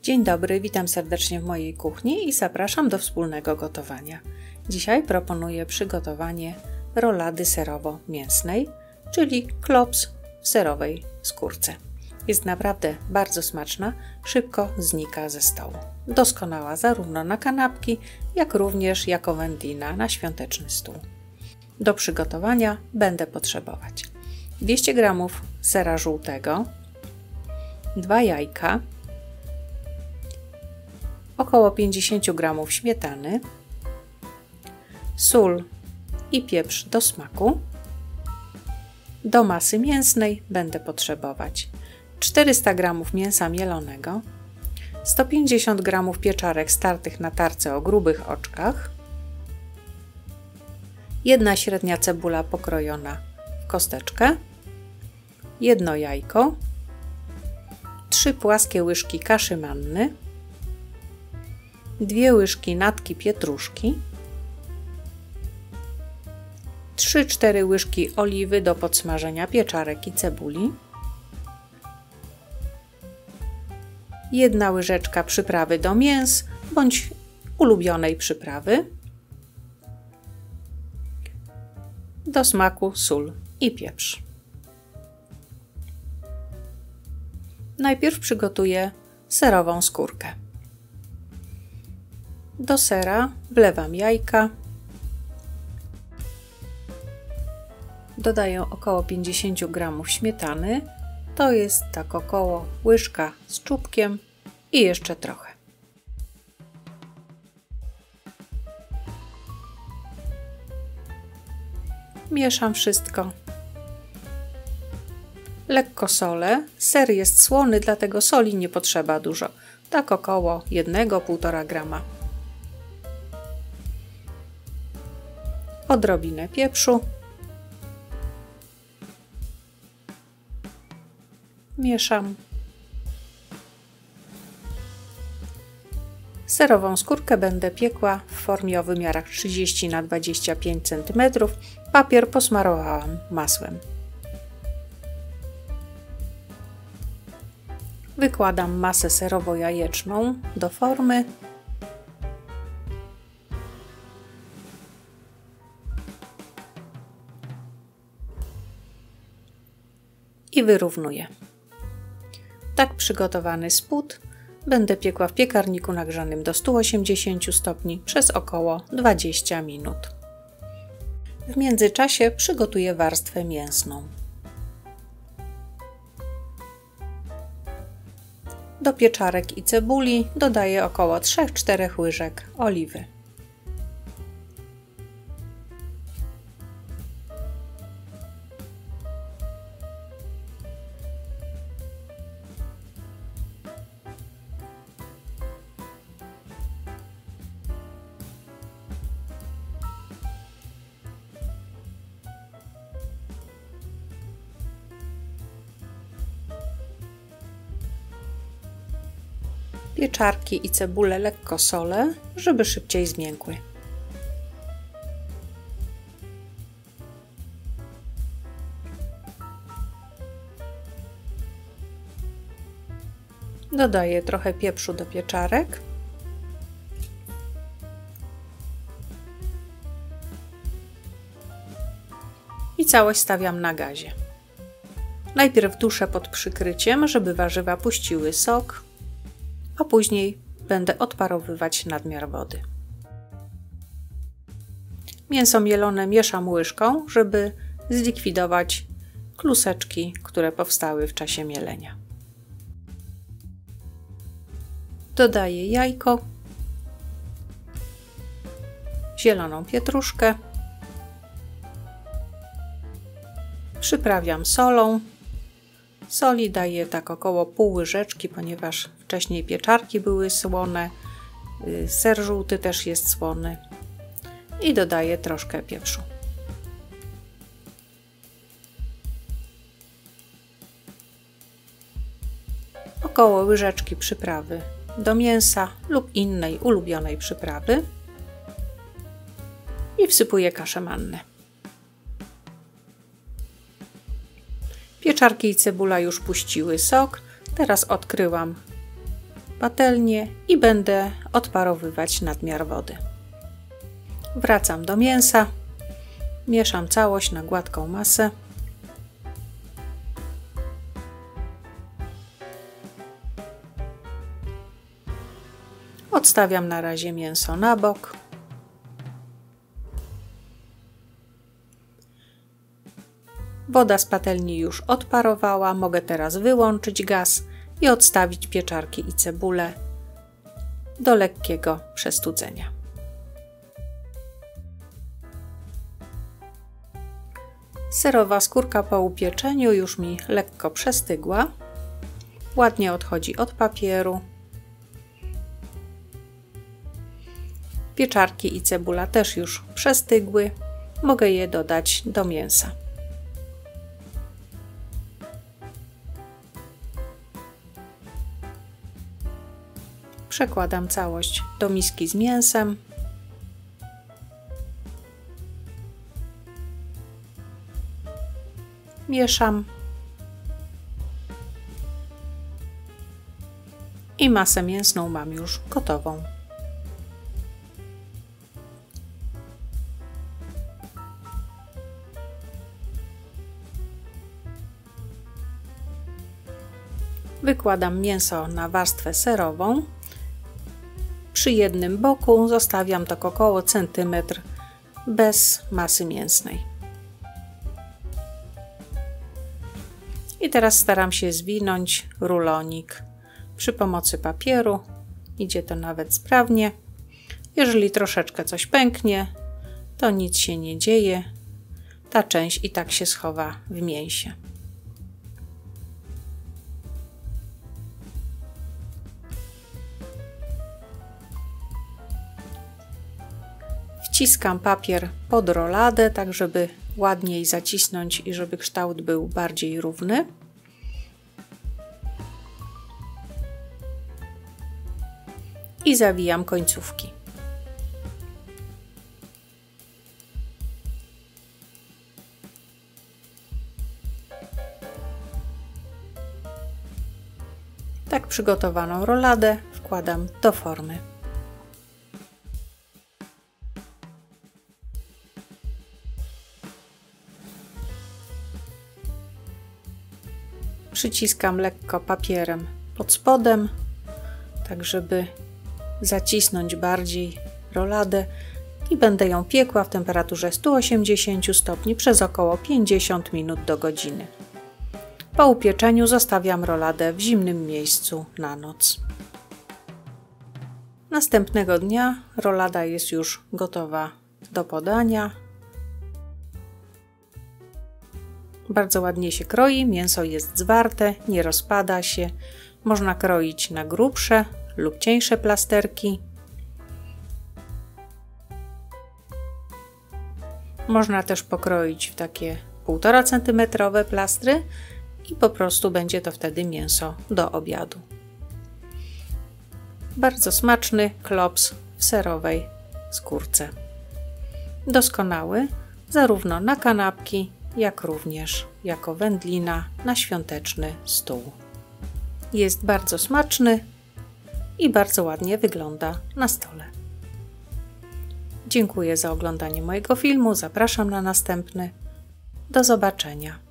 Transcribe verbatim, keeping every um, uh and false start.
Dzień dobry, witam serdecznie w mojej kuchni i zapraszam do wspólnego gotowania. Dzisiaj proponuję przygotowanie rolady serowo-mięsnej, czyli klops w serowej skórce. Jest naprawdę bardzo smaczna, szybko znika ze stołu. Doskonała zarówno na kanapki, jak również jako wędlina na świąteczny stół. Do przygotowania będę potrzebować dwieście gramów sera żółtego, dwa jajka, około pięćdziesiąt gramów śmietany, sól i pieprz do smaku. Do masy mięsnej będę potrzebować czterysta gramów mięsa mielonego, sto pięćdziesiąt gramów pieczarek startych na tarce o grubych oczkach, jedna średnia cebula pokrojona w kosteczkę, jedno jajko, trzy płaskie łyżki kaszy manny, dwie łyżki natki pietruszki, trzy cztery łyżki oliwy do podsmażenia pieczarek i cebuli, jedna łyżeczka przyprawy do mięs bądź ulubionej przyprawy, do smaku sól i pieprz. Najpierw przygotuję serową skórkę. Do sera wlewam jajka, dodaję około pięćdziesiąt gramów śmietany, to jest tak około łyżka z czubkiem i jeszcze trochę. Mieszam wszystko. Lekko solę. Ser jest słony, dlatego soli nie potrzeba dużo. Tak około jednego do półtora grama. Odrobinę pieprzu. Mieszam. Serową skórkę będę piekła w formie o wymiarach trzydzieści na dwadzieścia pięć centymetrów. Papier posmarowałam masłem. Wykładam masę serowo-jajeczną do formy. I wyrównuję. Tak przygotowany spód będę piekła w piekarniku nagrzanym do stu osiemdziesięciu stopni przez około dwadzieścia minut. W międzyczasie przygotuję warstwę mięsną. Do pieczarek i cebuli dodaję około trzy cztery łyżek oliwy. Pieczarki i cebulę lekko solę, żeby szybciej zmiękły. Dodaję trochę pieprzu do pieczarek. I całość stawiam na gazie. Najpierw duszę pod przykryciem, żeby warzywa puściły sok, a później będę odparowywać nadmiar wody. Mięso mielone mieszam łyżką, żeby zlikwidować kluseczki, które powstały w czasie mielenia. Dodaję jajko, zieloną pietruszkę, przyprawiam solą. Soli daję tak około pół łyżeczki, ponieważ wcześniej pieczarki były słone, ser żółty też jest słony i dodaję troszkę pieprzu. Około łyżeczki przyprawy do mięsa lub innej ulubionej przyprawy i wsypuję kaszę mannę. Pieczarki i cebula już puściły sok. Teraz odkryłam patelnię i będę odparowywać nadmiar wody. Wracam do mięsa, mieszam całość na gładką masę. Odstawiam na razie mięso na bok. Woda z patelni już odparowała, mogę teraz wyłączyć gaz i odstawić pieczarki i cebulę do lekkiego przestudzenia. Serowa skórka po upieczeniu już mi lekko przestygła. Ładnie odchodzi od papieru. Pieczarki i cebula też już przestygły. Mogę je dodać do mięsa. Przekładam całość do miski z mięsem. Mieszam. I masę mięsną mam już gotową. Wykładam mięso na warstwę serową. Przy jednym boku zostawiam tak około centymetr bez masy mięsnej. I teraz staram się zwinąć rulonik przy pomocy papieru. Idzie to nawet sprawnie. Jeżeli troszeczkę coś pęknie, to nic się nie dzieje. Ta część i tak się schowa w mięsie. Wciskam papier pod roladę, tak żeby ładniej zacisnąć i żeby kształt był bardziej równy. I zawijam końcówki. Tak przygotowaną roladę wkładam do formy. Przyciskam lekko papierem pod spodem, tak żeby zacisnąć bardziej roladę i będę ją piekła w temperaturze stu osiemdziesięciu stopni przez około pięćdziesiąt minut do godziny. Po upieczeniu zostawiam roladę w zimnym miejscu na noc. Następnego dnia rolada jest już gotowa do podania. Bardzo ładnie się kroi, mięso jest zwarte, nie rozpada się. Można kroić na grubsze lub cieńsze plasterki. Można też pokroić w takie półtora centymetrowe plastry i po prostu będzie to wtedy mięso do obiadu. Bardzo smaczny klops w serowej skórce. Doskonały zarówno na kanapki, jak również jako wędlina na świąteczny stół. Jest bardzo smaczny i bardzo ładnie wygląda na stole. Dziękuję za oglądanie mojego filmu, zapraszam na następny. Do zobaczenia.